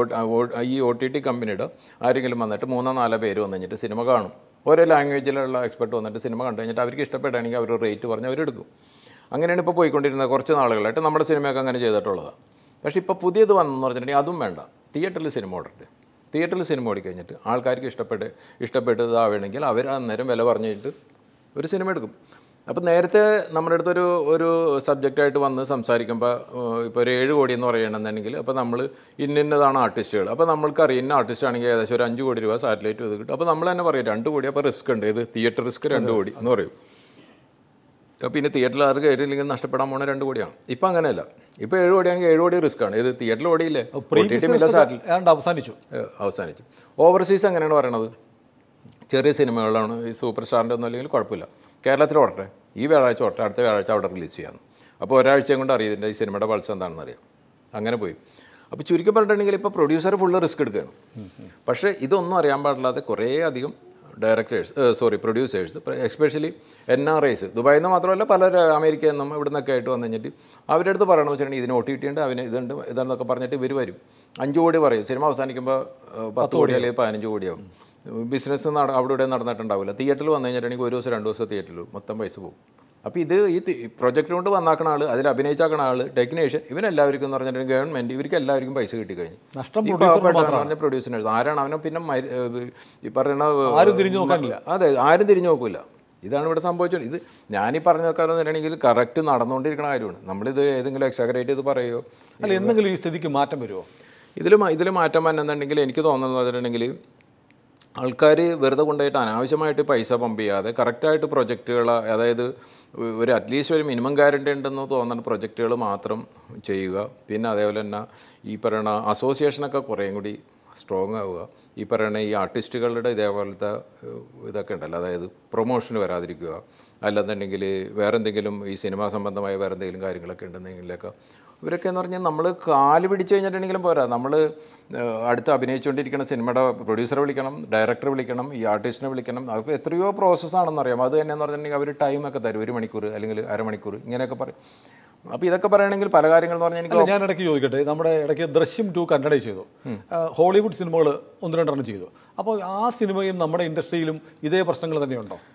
ഈ ഒ ടി ടി കമ്പനിയുടെ ആരെങ്കിലും വന്നിട്ട് മൂന്നോ നാലോ പേര് വന്നു കഴിഞ്ഞിട്ട് സിനിമ കാണും. ഓരോ ലാംഗ്വേജിലുള്ള എക്സ്പെർട്ട് വന്നിട്ട് സിനിമ കണ്ടു കഴിഞ്ഞിട്ട് അവർക്ക് ഇഷ്ടപ്പെടുകയാണെങ്കിൽ അവർ റേറ്റ് പറഞ്ഞ് അവരെടുക്കും. അങ്ങനെയാണ് ഇപ്പോൾ പോയിക്കൊണ്ടിരുന്നത് കുറച്ച് നാളുകളായിട്ട്. നമ്മുടെ സിനിമയൊക്കെ അങ്ങനെ ചെയ്തിട്ടുള്ളതാണ്. പക്ഷേ ഇപ്പോൾ പുതിയത് വന്നെന്ന് പറഞ്ഞിട്ടുണ്ടെങ്കിൽ അതും വേണ്ട, തിയേറ്ററിൽ സിനിമ ഓടട്ടെ. തിയേറ്ററിൽ സിനിമ ഓടിക്കഴിഞ്ഞിട്ട് ആൾക്കാർക്ക് ഇഷ്ടപ്പെട്ട് ഇഷ്ടപ്പെട്ടതാവണമെങ്കിൽ അവർ അന്നേരം വില പറഞ്ഞിട്ട് ഒരു സിനിമ എടുക്കും. അപ്പോൾ നേരത്തെ നമ്മുടെ അടുത്തൊരു ഒരു സബ്ജക്റ്റായിട്ട് വന്ന് സംസാരിക്കുമ്പോൾ ഇപ്പോൾ ഒരു ഏഴ് കോടി എന്ന് പറയണമെന്നുണ്ടെങ്കിൽ അപ്പോൾ നമ്മൾ ഇന്നിന്നതാണ് ആർട്ടിസ്റ്റുകൾ. അപ്പോൾ നമ്മൾക്കറിയാം ഇന്ന ആർട്ടിസ്റ്റ് ആണെങ്കിൽ ഏകദേശം ഒരു അഞ്ച് കോടി രൂപ സാറ്റലൈറ്റ് ഇത് കിട്ടും. അപ്പോൾ നമ്മൾ തന്നെ പറയും രണ്ട് കോടി, അപ്പോൾ റിസ്ക് ഉണ്ട്. ഇത് തിയേറ്റർ റിസ്ക് രണ്ട് കോടി എന്ന് പറയും. അപ്പോൾ ഇനി തിയേറ്ററിൽ ആർക്ക് കയറിയില്ലെങ്കിൽ നഷ്ടപ്പെടാൻ പോണ രണ്ട് കോടിയാണ്. ഇപ്പം അങ്ങനെയല്ല. ഇപ്പോൾ ഏഴ് കോടിയാണെങ്കിൽ ഏഴ് കോടി റിസ്ക് ആണ്. ഇത് തിയേറ്ററിൽ ഓടിയില്ലേ, അവസാനിച്ചു അവസാനിച്ചു ഓവർസീസ് അങ്ങനെയാണ് പറയണത്. ചെറിയ സിനിമകളാണ് ഈ സൂപ്പർ സ്റ്റാറിൻ്റെ ഒന്നും അല്ലെങ്കിൽ കുഴപ്പമില്ല, കേരളത്തിൽ ഓടട്ടെ, ഈ വ്യാഴാഴ്ച ഓടട്ടെ, അടുത്ത വ്യാഴാഴ്ച അവിടെ റിലീസ് ചെയ്യാമെന്ന്. അപ്പോൾ ഒരാഴ്ചയും കൊണ്ട് അറിയാം ഇതിൻ്റെ ഈ സിനിമയുടെ പൾസ് എന്താണെന്ന് അറിയാം. അങ്ങനെ പോയി. അപ്പോൾ ചുരുക്കി പറഞ്ഞിട്ടുണ്ടെങ്കിൽ ഇപ്പോൾ പ്രൊഡ്യൂസർ ഫുള്ള് റിസ്ക് എടുക്കുകയാണ്. പക്ഷേ ഇതൊന്നും അറിയാൻ പാടില്ലാതെ കുറേ അധികം directors sorry producers especially N R Is ദുബായിൽ നിന്ന് മാത്രമല്ല പല അമേരിക്കയിൽ നിന്നും ഇവിടെ നിന്നൊക്കെ ആയിട്ട് വന്നു കഴിഞ്ഞിട്ട് അവരുടെ അടുത്ത് പറയണമെന്ന് വെച്ചിട്ടുണ്ടെങ്കിൽ ഇതിന് ഒ ടി ടി ഉണ്ട്, അവന് ഇതുണ്ട് ഇതെന്നൊക്കെ പറഞ്ഞിട്ട് ഇവർ വരും. അഞ്ച് കോടി പറയും, സിനിമ അവസാനിക്കുമ്പോൾ പത്ത് കോടി അല്ലെങ്കിൽ പതിനഞ്ച് കോടിയാവും. ബിസിനസ് നട അവിടെ ഇവിടെ നടന്നിട്ടുണ്ടാവില്ല. തിയേറ്ററിൽ വന്നു കഴിഞ്ഞിട്ടുണ്ടെങ്കിൽ ഒരു ദിവസം രണ്ട് ദിവസം തിയേറ്ററിൽ മൊത്തം പൈസ പോകും. അപ്പോൾ ഇത് ഈ പ്രൊജക്റ്റ് കൊണ്ട് വന്നാക്കണ ആൾ, അതിൽ അഭിനയിച്ചാക്കണ ആൾ, ടെക്നീഷ്യൻ, ഇവനെല്ലാവർക്കും എന്ന് പറഞ്ഞിട്ടുണ്ടെങ്കിൽ ഗവൺമെൻറ് ഇവർക്ക് എല്ലാവർക്കും പൈസ കിട്ടിക്കഴിഞ്ഞു. പറഞ്ഞ പ്രൊഡ്യൂസേഴ്സ് ആരാണ് അവനെ പിന്നെ ഈ പറയുന്ന ആരും തിരിഞ്ഞു നോക്കാനില്ല. അതെ, ആരും തിരിഞ്ഞു നോക്കില്ല. ഇതാണ് ഇവിടെ സംഭവിച്ചത്. ഇത് ഞാനീ പറഞ്ഞ പറഞ്ഞിട്ടുണ്ടെങ്കിൽ കറക്റ്റ് നടന്നുകൊണ്ടിരിക്കുന്ന കാര്യമാണ്. നമ്മളിത് ഏതെങ്കിലും എക്സാഗ്രേറ്റ് ചെയ്ത് പറയുമോ അല്ല, എന്തെങ്കിലും ഈ സ്ഥിതിക്ക് മാറ്റം വരുമോ? ഇതിൽ ഇതിൽ മാറ്റം വന്നെന്നുണ്ടെങ്കിൽ എനിക്ക് തോന്നുന്നത് പറഞ്ഞിട്ടുണ്ടെങ്കിൽ ആൾക്കാർ വെറുതെ കൊണ്ടുപോയിട്ട് അനാവശ്യമായിട്ട് പൈസ പമ്പ് ചെയ്യാതെ കറക്റ്റായിട്ട് പ്രൊജക്റ്റുകൾ, അതായത് ഒരു അറ്റ്ലീസ്റ്റ് ഒരു മിനിമം ഗ്യാരണ്ടി ഉണ്ടെന്ന് തോന്നുന്ന പ്രൊജക്റ്റുകൾ മാത്രം ചെയ്യുക. പിന്നെ അതേപോലെ തന്നെ ഈ പറയുന്ന അസോസിയേഷനൊക്കെ കുറേയും കൂടി സ്ട്രോങ് ആവുക. ഈ പറയുന്ന ഈ ആർട്ടിസ്റ്റുകളുടെ ഇതേപോലത്തെ ഇതൊക്കെ ഉണ്ടല്ലോ, അതായത് പ്രൊമോഷന് വരാതിരിക്കുക, അല്ലെന്നുണ്ടെങ്കിൽ വേറെ എന്തെങ്കിലും ഈ സിനിമാ സംബന്ധമായ വേറെ എന്തെങ്കിലും കാര്യങ്ങളൊക്കെ ഉണ്ടെന്നെങ്കിലൊക്കെ ഇവരൊക്കെ എന്ന് പറഞ്ഞാൽ നമ്മൾ കാല് പിടിച്ച് കഴിഞ്ഞിട്ടുണ്ടെങ്കിലും പോരാ, നമ്മൾ അടുത്ത് അഭിനയിച്ചുകൊണ്ടിരിക്കുന്ന സിനിമയുടെ പ്രൊഡ്യൂസറെ വിളിക്കണം, ഡയറക്ടറെ വിളിക്കണം, ഈ ആർട്ടിസ്റ്റിനെ വിളിക്കണം. അപ്പോൾ എത്രയോ പ്രോസസ്സാണെന്നറിയാം. അത് തന്നെയെന്ന് പറഞ്ഞിട്ടുണ്ടെങ്കിൽ അവർ ടൈമൊക്കെ തരും, ഒരു മണിക്കൂർ അല്ലെങ്കിൽ അരമണിക്കൂർ ഇങ്ങനെയൊക്കെ പറയും. അപ്പോൾ ഇതൊക്കെ പറയുകയാണെങ്കിൽ പല കാര്യങ്ങൾ എന്ന് പറഞ്ഞാൽ എനിക്ക് ഞാൻ ഇടയ്ക്ക് ചോദിക്കട്ടെ, നമ്മുടെ ഇടയ്ക്ക് ദൃശ്യം ടു കന്നഡ ചെയ്തു, ഹോളിവുഡ് സിനിമകൾ ഒന്ന് രണ്ടെണ്ണം ചെയ്തു. അപ്പോൾ ആ സിനിമയും നമ്മുടെ ഇൻഡസ്ട്രിയിലും ഇതേ പ്രശ്നങ്ങൾ തന്നെയുണ്ടോ?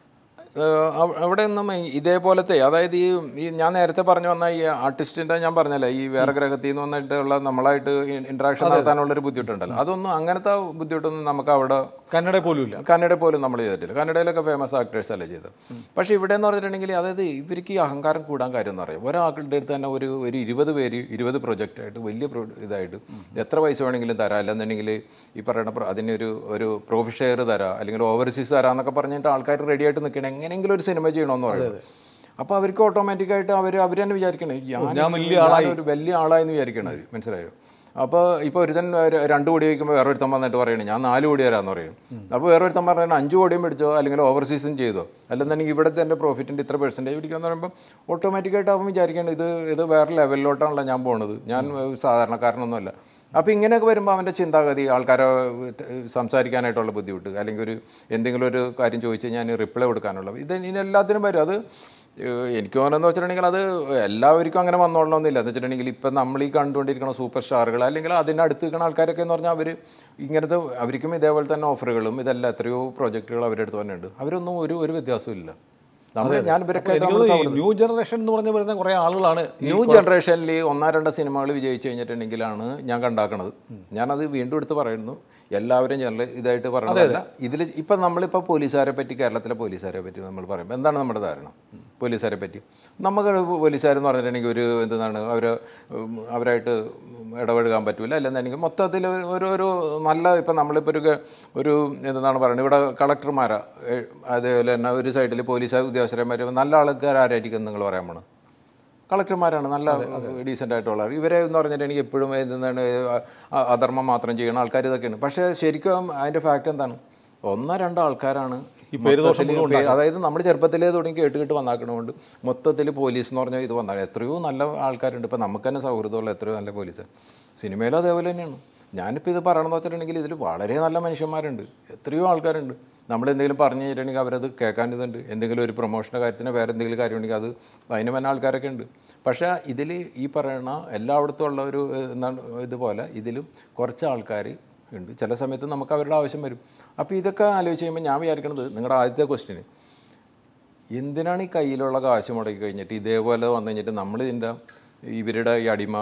അവിടെ ഒന്നും ഇതേപോലത്തെ, അതായത് ഈ ഈ ഞാൻ നേരത്തെ പറഞ്ഞു വന്ന ഈ ആർട്ടിസ്റ്റിൻ്റെ ഞാൻ പറഞ്ഞല്ലേ, ഈ വേറെ ഗ്രഹത്തിൽ നിന്ന് വന്നിട്ടുള്ള നമ്മളായിട്ട് ഇൻട്രാക്ഷൻ നടത്താനുള്ളൊരു ബുദ്ധിമുട്ടുണ്ടല്ലോ, അതൊന്നും അങ്ങനത്തെ ബുദ്ധിമുട്ടൊന്നും നമുക്ക് അവിടെ കന്നഡ പോലും ഇല്ല. കന്നഡ പോലും നമ്മൾ ചെയ്തിട്ടില്ല. കന്നഡയിലൊക്കെ ഫേമസ് ആക്ടേഴ്സ് അല്ലേ ചെയ്തത്. പക്ഷേ ഇവിടെ എന്ന് പറഞ്ഞിട്ടുണ്ടെങ്കിൽ അതായത് ഇവർക്ക് ഈ അഹങ്കാരം കൂടാൻ കാര്യം എന്ന് പറയും. ഒരാളുടെ അടുത്ത് തന്നെ ഒരു ഒരു ഇരുപത് പേര് ഇരുപത് പ്രൊജക്റ്റായിട്ട് വലിയ ഇതായിട്ട് എത്ര പൈസ വേണമെങ്കിലും തരാം, അല്ലെന്നുണ്ടെങ്കിൽ ഈ പറയുന്ന അതിനൊരു ഒരു പ്രോഫിറ്റ് ഷെയർ തരാം, അല്ലെങ്കിൽ ഓവർസീസ് തരാം എന്നൊക്കെ പറഞ്ഞിട്ട് ആൾക്കാർ റെഡി ആയിട്ട് നിൽക്കണം എങ്ങനെയെങ്കിലും ഒരു സിനിമ ചെയ്യണമെന്ന് പറയുന്നത്. അപ്പോൾ അവർക്ക് ഓട്ടോമാറ്റിക്കായിട്ട് അവർ അവർ തന്നെ വിചാരിക്കണേ ഞാൻ വലിയ ആളായി ഒരു വലിയ ആളായെന്ന് വിചാരിക്കണം അവർ. മനസ്സിലായോ? അപ്പോൾ ഇപ്പോൾ ഒരുത്തൻ രണ്ട് കോടി വയ്ക്കുമ്പോൾ വേറൊരുത്തൻ വന്നിട്ട് പറയണേ ഞാൻ നാല് കോടി തരാമെന്ന് പറയും. അപ്പോൾ വേറൊരുത്തൻ പറഞ്ഞാൽ അഞ്ച് കോടിയും പിടിച്ചോ അല്ലെങ്കിൽ ഓവർസീസും ചെയ്തോ, അല്ലെന്നുണ്ടെങ്കിൽ ഇവിടുത്തെ എൻ്റെ പ്രോഫിറ്റിൻ്റെ ഇത്ര പെർസെൻറ്റേജ് പിടിക്കുമെന്ന് പറയുമ്പോൾ ഓട്ടോമാറ്റിക്കായിട്ട് അവൻ വിചാരിക്കേണ്ടത് ഇത് ഇത് വേറെ ലെവലിലോട്ടാണല്ലോ ഞാൻ പോണത്, ഞാൻ സാധാരണക്കാരനൊന്നുമല്ല. അപ്പോൾ ഇങ്ങനെയൊക്കെ വരുമ്പോൾ അവൻ്റെ ചിന്താഗതി, ആൾക്കാരെ സംസാരിക്കാനായിട്ടുള്ള ബുദ്ധിമുട്ട്, അല്ലെങ്കിൽ ഒരു എന്തെങ്കിലും ഒരു കാര്യം ചോദിച്ച് ഞാൻ റിപ്ലൈ കൊടുക്കാനുള്ള ഇത് ഇതിനെല്ലാത്തിനും വരും. അത് എനിക്ക് തോന്നുന്നതെന്ന് വെച്ചിട്ടുണ്ടെങ്കിൽ അത് എല്ലാവർക്കും അങ്ങനെ വന്നോളണമെന്നില്ല. എന്ന് വെച്ചിട്ടുണ്ടെങ്കിൽ ഇപ്പം നമ്മൾ ഈ കണ്ടുകൊണ്ടിരിക്കുന്ന സൂപ്പർ സ്റ്റാറുകൾ അല്ലെങ്കിൽ അതിനടുത്ത് നിൽക്കുന്ന ആൾക്കാരൊക്കെ എന്ന് പറഞ്ഞാൽ അവർ ഇങ്ങനത്തെ അവർക്കും ഇതേപോലെ തന്നെ ഓഫറുകളും ഇതെല്ലാം എത്രയോ പ്രോജക്റ്റുകൾ അവരുടെ അടുത്ത് തന്നെ ഉണ്ട്. അവരൊന്നും ഒരു ഒരു വ്യത്യാസവും ഇല്ല. ഞാൻ ഇവരൊക്കെ ന്യൂ ജനറേഷൻ എന്ന് പറഞ്ഞ് വരുന്ന കുറേ ആളുകളാണ്. ന്യൂ ജനറേഷനിൽ ഒന്നോ രണ്ടോ സിനിമകൾ വിജയിച്ചു കഴിഞ്ഞിട്ടുണ്ടെങ്കിലാണ് ഞാൻ കണ്ടാക്കണത്. ഞാനത് വീണ്ടും എടുത്ത് പറയുന്നു. എല്ലാവരും ജനറൽ ഇതായിട്ട് പറയുന്നതല്ല. ഇതിൽ ഇപ്പം നമ്മളിപ്പോൾ പോലീസുകാരെ പറ്റി, കേരളത്തിലെ പോലീസുകാരെ പറ്റി നമ്മൾ പറയുമ്പോൾ എന്താണ് നമ്മുടെ ധാരണ പോലീസുകാരെ പറ്റി? നമുക്ക് പോലീസുകാരെന്ന് പറഞ്ഞിട്ടുണ്ടെങ്കിൽ ഒരു എന്താണ് അവർ അവരായിട്ട് ഇടപെടുകാൻ പറ്റില്ല, അല്ലെന്നുണ്ടെങ്കിൽ മൊത്തത്തിൽ ഒരു ഒരു നല്ല ഇപ്പം നമ്മളിപ്പോൾ ഒരു ഒരു എന്താണ് പറയുന്നത്, ഇവിടെ കളക്ടർമാരാ, അതേപോലെ തന്നെ ഒരു സൈഡിൽ പോലീസ് ഉദ്യോഗസ്ഥന്മാർ നല്ല ആൾക്കാരായിരിക്കും നിങ്ങൾ പറയാൻ പോണത്. കളക്ടർമാരാണ് നല്ല ഡീസൻ്റ് ആയിട്ടുള്ള ഇവരെ എന്ന് പറഞ്ഞിട്ടുണ്ടെങ്കിൽ എപ്പോഴും എന്താണ് അധർമ്മം മാത്രം ചെയ്യുന്ന ആൾക്കാർ ഇതൊക്കെയാണ്. പക്ഷേ ശരിക്കും അതിൻ്റെ ഫാക്റ്റ് എന്താണ്? ഒന്നോ രണ്ടോ ആൾക്കാരാണ് ഈ പേരുദോഷം. അതായത് നമ്മൾ ചെറുപ്പത്തിലേ തുടങ്ങി കേട്ട് കേട്ട് വന്നാക്കണതുകൊണ്ട് മൊത്തത്തിൽ പോലീസ് എന്ന് പറഞ്ഞാൽ ഇത് വന്നാൽ എത്രയോ നല്ല ആൾക്കാരുണ്ട്. ഇപ്പോൾ നമുക്ക് തന്നെ സൗഹൃദമുള്ള എത്രയോ നല്ല പോലീസ്. സിനിമയിലും അതേപോലെ തന്നെയാണ്. ഞാനിപ്പോൾ ഇത് പറയണമെന്ന് വെച്ചിട്ടുണ്ടെങ്കിൽ ഇതിൽ വളരെ നല്ല മനുഷ്യന്മാരുണ്ട്, എത്രയോ ആൾക്കാരുണ്ട്. നമ്മളെന്തെങ്കിലും പറഞ്ഞു കഴിഞ്ഞിട്ടുണ്ടെങ്കിൽ അവരത് കേൾക്കാൻ ഇതുണ്ട്. എന്തെങ്കിലും ഒരു പ്രൊമോഷൻ്റെ കാര്യത്തിന് വേറെ എന്തെങ്കിലും കാര്യം ഉണ്ടെങ്കിൽ അത് അതിന് വന്ന ആൾക്കാരൊക്കെ ഉണ്ട്. പക്ഷേ ഇതിൽ ഈ പറയുന്ന എല്ലായിടത്തും ഉള്ള ഒരു എന്താണ് ഇതുപോലെ ഇതിലും കുറച്ച് ആൾക്കാർ ഉണ്ട്. ചില സമയത്ത് നമുക്ക് അവരുടെ ആവശ്യം വരും. അപ്പോൾ ഇതൊക്കെ ആലോചിച്ച് കഴിയുമ്പോൾ ഞാൻ വിചാരിക്കുന്നത് നിങ്ങളുടെ ആദ്യത്തെ ക്വസ്റ്റ്യന് എന്തിനാണ് ഈ കയ്യിലുള്ള കാശ് മുടക്കി കഴിഞ്ഞിട്ട് ഇതേപോലെ വന്നു കഴിഞ്ഞിട്ട് നമ്മൾ ഇതിൻ്റെ ഇവരുടെ ഈ അടിമ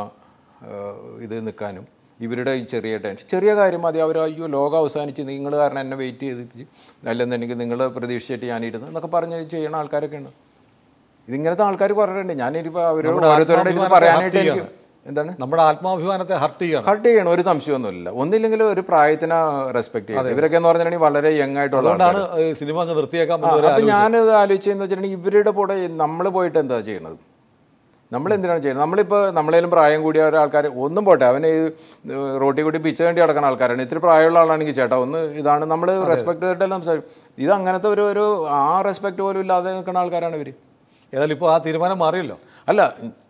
ഇത് നിൽക്കാനും ഇവരുടെ ഈ ചെറിയ ടെൻഷൻ ചെറിയ കാര്യം മതി. അവർ അയ്യോ ലോകം അവസാനിച്ച് നിങ്ങൾ കാരണം എന്നെ വെയിറ്റ് ചെയ്തിപ്പിച്ച് അല്ലെന്നുണ്ടെങ്കിൽ നിങ്ങൾ പ്രതീക്ഷിച്ചിട്ട് ഞാനിരുന്നു എന്നൊക്കെ പറഞ്ഞ് ചെയ്യുന്ന ആൾക്കാരൊക്കെ ഉണ്ട്. ഇതിങ്ങനത്തെ ആൾക്കാർ കുറേ ഉണ്ട്. ഞാനിപ്പോൾ അവരോട് ഓരോരുത്തരോട് ഇത് പറയാനായിട്ട് എനിക്ക് എന്താണ് നമ്മുടെ ആത്മാഭിമാനത്തെ ഹർട്ട് ചെയ്യണം ഹർട്ട് ചെയ്യണം ഒരു സംശയമൊന്നുമില്ല. ഒന്നില്ലെങ്കിൽ ഒരു പ്രായത്തിനെ റെസ്പെക്ട് ചെയ്യണം. ഇവരൊക്കെ എന്ന് പറഞ്ഞിട്ടുണ്ടെങ്കിൽ വളരെ യങ് ആയിട്ടുള്ളതാണ് സിനിമ അങ്ങ് നിർത്തിയേക്കാൻ. അപ്പം ഞാനത് ആലോചിച്ചതെന്ന് വെച്ചിട്ടുണ്ടെങ്കിൽ ഇവരുടെ കൂടെ നമ്മൾ പോയിട്ട് എന്താ ചെയ്യണത്? നമ്മളെന്തിനാണ് ചെയ്യുന്നത്? നമ്മളിപ്പോൾ നമ്മളേലും പ്രായം കൂടിയ ഒരാൾക്കാർ ഒന്നും പോട്ടെ, അവന് റോട്ടി കൂട്ടി പിച്ച വേണ്ടി നടക്കുന്ന ആൾക്കാരാണ്. ഇത്തിരി പ്രായമുള്ള ആളാണെങ്കിൽ ചേട്ടാ ഒന്ന് ഇതാണ് നമ്മൾ റെസ്പെക്ട് ചെയ്തിട്ടല്ല സംസാരിക്കും. ഇത് അങ്ങനത്തെ ഒരു ഒരു ആ റെസ്പെക്ട് പോലും ഇല്ലാതെ നിൽക്കുന്ന ആൾക്കാരാണ് ഇവർ. ഏതായാലും ഇപ്പോൾ ആ തീരുമാനം മാറിയല്ലോ. അല്ല,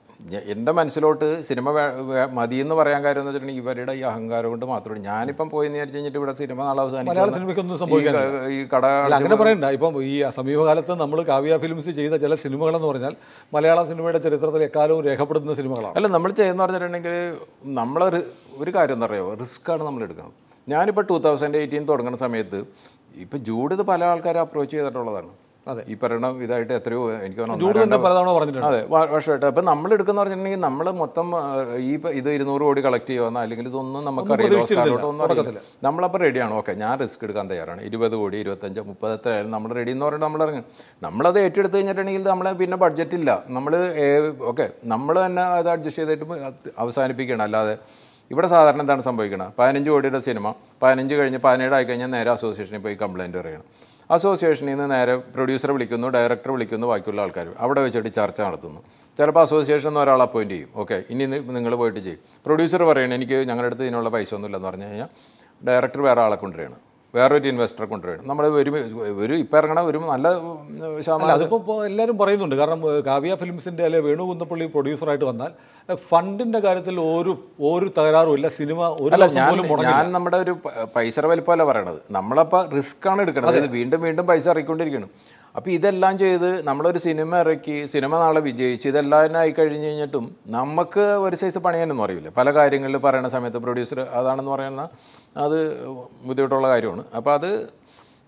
എൻ്റെ മനസ്സിലോട്ട് സിനിമ മതിയെന്ന് പറയാൻ കാര്യം എന്ന് വെച്ചിട്ടുണ്ടെങ്കിൽ ഇവരുടെ ഈ അഹങ്കാരം കൊണ്ട് മാത്രമേ. ഞാനിപ്പം പോയി വിചാരിച്ചു കഴിഞ്ഞിട്ട് ഇവിടെ സിനിമ നാളെ അവസാനിക്കും. മലയാള സിനിമയ്ക്കൊന്നും സംഭവിക്കാൻ ഈ കട അങ്ങനെ പറയണ്ട. ഇപ്പം ഈ സമീപകാലത്ത് നമ്മൾ കാവ്യ ഫിലിംസ് ചെയ്ത ചില സിനിമകളെന്ന് പറഞ്ഞാൽ മലയാള സിനിമയുടെ ചരിത്രത്തിൽ എക്കാലവും രേഖപ്പെടുത്തുന്ന സിനിമകളാണ്. അല്ല, നമ്മൾ ചെയ്യുന്ന പറഞ്ഞിട്ടുണ്ടെങ്കിൽ നമ്മൾ ഒരു കാര്യം എന്താ പറയുക, റിസ്ക്കാണ് നമ്മൾ എടുക്കുന്നത്. ഞാനിപ്പോൾ ടൂ തൗസൻഡ് എയ്റ്റീൻ തുടങ്ങുന്ന സമയത്ത് ഇപ്പം ജൂഡ് ഇത് പല ആൾക്കാരും അപ്രോച്ച് ചെയ്തിട്ടുള്ളതാണ്. അതെ, ഈ പറയുന്ന ഇതായിട്ട് എത്രയോ എനിക്ക് പറഞ്ഞിട്ടുണ്ട്. അതെ, വർഷമായിട്ട്. അപ്പം നമ്മൾ എടുക്കുന്ന പറഞ്ഞിട്ടുണ്ടെങ്കിൽ നമ്മൾ മൊത്തം ഈ ഇത് ഇരുന്നൂറ് കോടി കളക്ട് ചെയ്യുമെന്ന അല്ലെങ്കിൽ ഇതൊന്നും നമുക്കറിയില്ല. നമ്മളപ്പോൾ റെഡിയാണ്. ഓക്കെ, ഞാൻ റിസ്ക് എടുക്കാൻ തയ്യാറാണ്. ഇരുപത് കോടി ഇരുപത്തഞ്ച് മുപ്പത് എത്ര ആയാലും നമ്മൾ റെഡി എന്ന് പറഞ്ഞിട്ട് നമ്മൾ ഇറങ്ങും. നമ്മളത് ഏറ്റെടുത്ത് കഴിഞ്ഞിട്ടുണ്ടെങ്കിൽ നമ്മളെ പിന്നെ ബഡ്ജറ്റില്ല. നമ്മൾ ഓക്കെ നമ്മൾ തന്നെ അത് അഡ്ജസ്റ്റ് ചെയ്തിട്ട് അവസാനിപ്പിക്കണം. അല്ലാതെ ഇവിടെ സാധാരണ എന്താണ് സംഭവിക്കുന്നത്? പതിനഞ്ച് കോടിയുടെ സിനിമ പതിനഞ്ച് കഴിഞ്ഞ് പതിനേഴ് ആയി കഴിഞ്ഞാൽ നേരെ അസോസിയേഷനിൽ പോയി കംപ്ലയിൻറ്റ് പറയണം. അസോസിയേഷനിൽ നിന്ന് നേരെ പ്രൊഡ്യൂസറെ വിളിക്കുന്നു, ഡയറക്ടറെ വിളിക്കുന്നു, ബാക്കിയുള്ള ആൾക്കാർ അവിടെ വെച്ചിട്ട് ചർച്ച നടത്തുന്നു. ചിലപ്പോൾ അസോസിയേഷൻ എന്ന് ഒരാൾ അപ്പോയിൻറ്റ് ചെയ്യും. ഓക്കെ, ഇനി നിങ്ങൾ പോയിട്ട് ചെയ്യും. പ്രൊഡ്യൂസർ പറയണം എനിക്ക് ഞങ്ങളുടെ അടുത്ത് ഇതിനുള്ള പൈസ ഒന്നുമില്ലെന്ന് പറഞ്ഞു കഴിഞ്ഞാൽ ഡയറക്ടർ വേറെ ആളെ കൊണ്ടുവരികയാണ്, വേറൊരു ഇൻവെസ്റ്ററെ കൊണ്ടുവരികയാണ്. നമ്മൾ ഒരു ഒരു ഇപ്പം ഇറങ്ങണ ഒരു നല്ല ശതമാനം അതിപ്പോൾ എല്ലാവരും പറയുന്നുണ്ട്. കാരണം കാവ്യ ഫിലിംസിൻ്റെ അല്ലെ വേണു കുന്നപ്പള്ളി പ്രൊഡ്യൂസറായിട്ട് വന്നാൽ ഫണ്ടിൻ്റെ കാര്യത്തിൽ ഒരു ഒരു തകരാറും ഇല്ല. സിനിമ ഒരു ഞാൻ നമ്മുടെ ഒരു പൈസ വലിപ്പമല്ല പറയണത്. നമ്മളപ്പോൾ റിസ്ക് ആണ് എടുക്കുന്നത്. അതായത് വീണ്ടും വീണ്ടും പൈസ ഇറക്കിക്കൊണ്ടിരിക്കണം. അപ്പോൾ ഇതെല്ലാം ചെയ്ത് നമ്മളൊരു സിനിമ ഇറക്കി സിനിമ നാളെ വിജയിച്ച് ഇതെല്ലാം ആയി കഴിഞ്ഞ് കഴിഞ്ഞിട്ടും നമുക്ക് ഒരു സൈസ് പണിയാനൊന്നും അറിയില്ല. പല കാര്യങ്ങളിൽ പറയുന്ന സമയത്ത് പ്രൊഡ്യൂസർ അതാണെന്ന് പറയുന്ന അത് ബുദ്ധിമുട്ടുള്ള കാര്യമാണ്. അപ്പോൾ അത്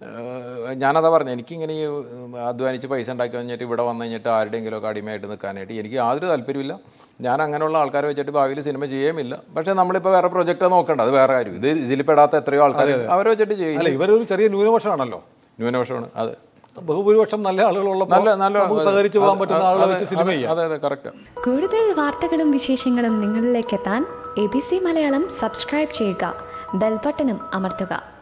ഞാനതാ പറഞ്ഞു, എനിക്കിങ്ങനെ ഈ അധ്വാനിച്ച് പൈസ ഉണ്ടാക്കി കഴിഞ്ഞിട്ട് ഇവിടെ വന്നു കഴിഞ്ഞിട്ട് ആരുടെയെങ്കിലുമൊക്കെ അടിമയായിട്ട് നിൽക്കാനായിട്ട് എനിക്ക് യാതൊരു താല്പര്യമില്ല. ഞാൻ അങ്ങനെയുള്ള ആൾക്കാരെ വെച്ചിട്ട് ഭാവിയിൽ സിനിമ ചെയ്യുമില്ല. പക്ഷേ നമ്മളിപ്പോൾ വേറെ പ്രൊജക്റ്റ് നോക്കണ്ട, അത് വേറെ കാര്യം. ഇത് ഇതിൽ പെടാത്ത എത്രയോ ആൾക്കാർ അവരെ വെച്ചിട്ട് ചെയ്യും. അല്ല, ഇവരൊരു ചെറിയ ന്യൂനപക്ഷമാണല്ലോ. ന്യൂനപക്ഷമാണ് അത്. ബഹുഭൂരിപക്ഷം നല്ല ആളുകളുള്ള നല്ല നല്ല സഹകരിച്ചു പോകാൻ പറ്റുന്ന ആളുകളെ വെച്ച് സിനിമ ചെയ്യാം. അതെ അതെ കറക്റ്റ്. കൂടുതൽ വാർത്തകളും വിശേഷങ്ങളും നിങ്ങളിലേക്ക് എത്താൻ A B C Malayalam subscribe ചെയ്യുക, ബെൽബട്ടനും അമർത്തുക.